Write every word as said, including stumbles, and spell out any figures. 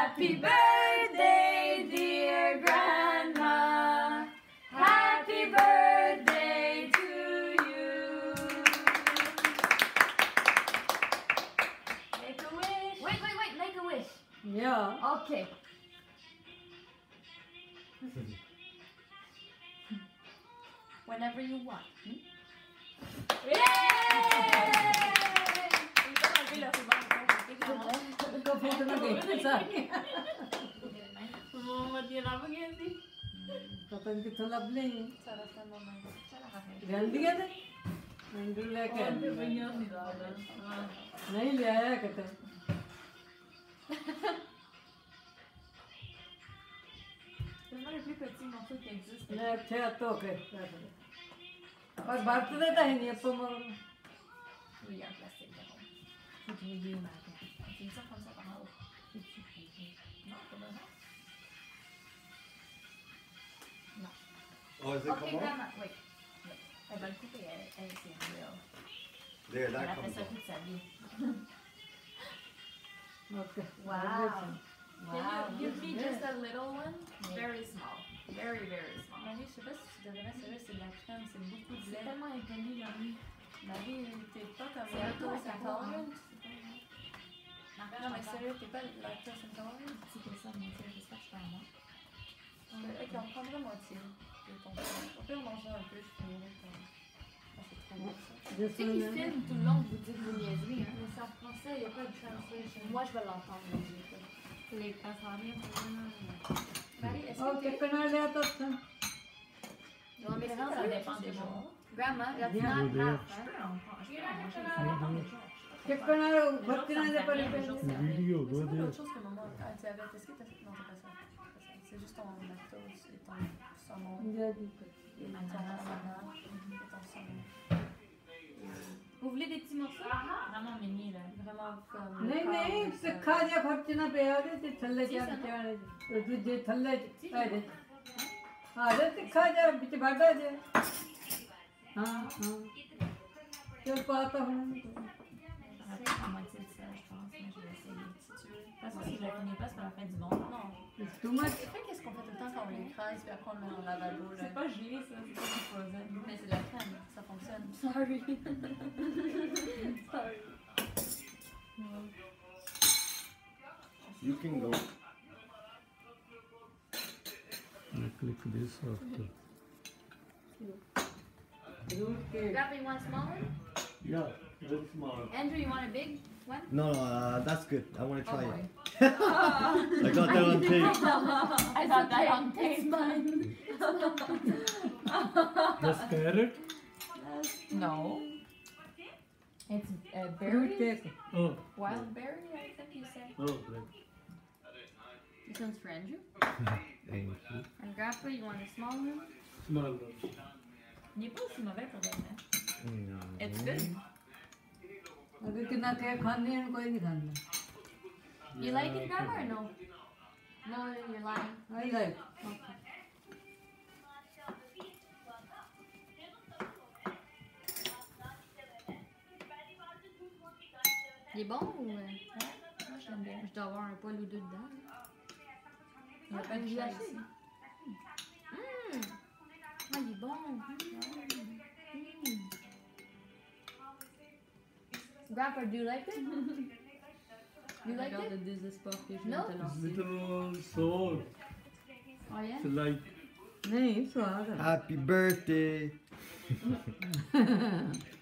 Happy birthday, dear Grandma. Happy birthday to you. Make a wish. Wait, wait, wait. Make a wish. Yeah. Okay. Whenever you want. Hmm? Yay! Kau foto na gaya sa akin. Mama dia lama ganti. Kapan kita labling. Sarap na mama. Sarap ka. जल्दी क्या थे मंडूर लेके नहीं ले आया कहते C'est vraiment le plus petit morceau qui existe. मैं अच्छे तो ओके और बात तो देता है नहीं अब तो मैं Oui, en plastique d'abord. Faut que je lui mette. Tu me sens comme ça par en haut. Non, pas besoin. Non. Oh, is it Ok, come on? grandma, wait. Wait. Elle va le couper, elle, elle c'est real. There, Elle that a fait comes ça off. toute sa vie. Okay Wow. Wow. Can you give me just a little one? Yeah. Very small. Very, very small. Marie, je sais pas si tu devrais, c'est vrai, c'est de la crème, c'est beaucoup de C'est lait. tellement inconnu, Marie. Marie, t'es pas comme C'est lactose lactose intolerant. intolerant. Non, mais sérieux, t'es pas lactose intolerant? C'est que ça, mon Dieu, j'espère que je fais un bon. Ok, on prendra moitié de ton pain. Au pire, on mangera un peu, je finirai ton... Ah, c'est trop bon, ça. जो Tu sais qu'ils soon filment tout le long, vous dites vos niaiseries, hein. Mais c'est en français, il n'y a pas de translation. Moi, je vais l'entendre, mais j'ai pas. Les passaries, Marie, est-ce और que t'es... कितना लिया तो था You want me to help Ça you? dépend des jours. Grandma, that's Yeah. not half, Je hein? peux en prendre. Je peux en manger. Ça dépend des jours. कितना भक्ति ना दे पर Video, Mais go c'est pas there. l'autre chose que maman a un diabète. Est-ce que t'as fait... Non, t'as pas ça. T'as pas ça. C'est juste ton lactose et ton saumon. Et ton ananas. Et ton saumon. Vous voulez des petits morceaux? Vraiment mini, là. Vraiment comme... नहीं le corps नहीं de ça. सिखा दिया भक्ति ना पे आ दे थल्ले जा के आ दे तो तुझे थल्ले आ दे आ दे सिखा जा बिच बाटा जा हाँ हाँ चल पाता हूँ Ça va être à moitié de ça, je pense. Mais je vais essayer, si tu veux. De toute façon, si je la finis pas, c'est pas la fin du monde. Non. It's too much C'est pas qu'est-ce qu'on fait tout le temps quand on l'écrase, puis après on le met dans le lavabo, là. C'est pas gelé, ça, c'est pas du frozen. Mais c'est de la crème, ça fonctionne. Sorry. Sorry. You can go. I click this after. दूध के Grandpa, you want a small one? Yeah, very small. Andrew, you want a big one? No, no, uh, that's good. I want to try Oh, it. I got that on tape. I got that on tape. It's mine. That's carrot. No. It's uh, दूध berry. के Oh, Wild berry, I think you said. oh, right. This one's for Andrew. Thank you. And Grandpa, you want a small one? Small one. Il n'est pas aussi mauvais pour vrai. Mm. It's good. अभी कितना केक खाने हैं कोई नहीं खाना You like it, Grandma, or no? No, you're lying. I like Il est bon ou... euh, Moi, je l'aime bien. Je dois avoir un poil ou deux dedans. Il n'y a pas de vous chai l'achetez? ici. Mmh. Ah, il est bon. Mmh. Grandpa, do you like it? You like Regarde it? le désespoir que je No. viens de te It's lancer. little sour. Oh, yeah? It's like नहीं स्वाद है Happy birthday.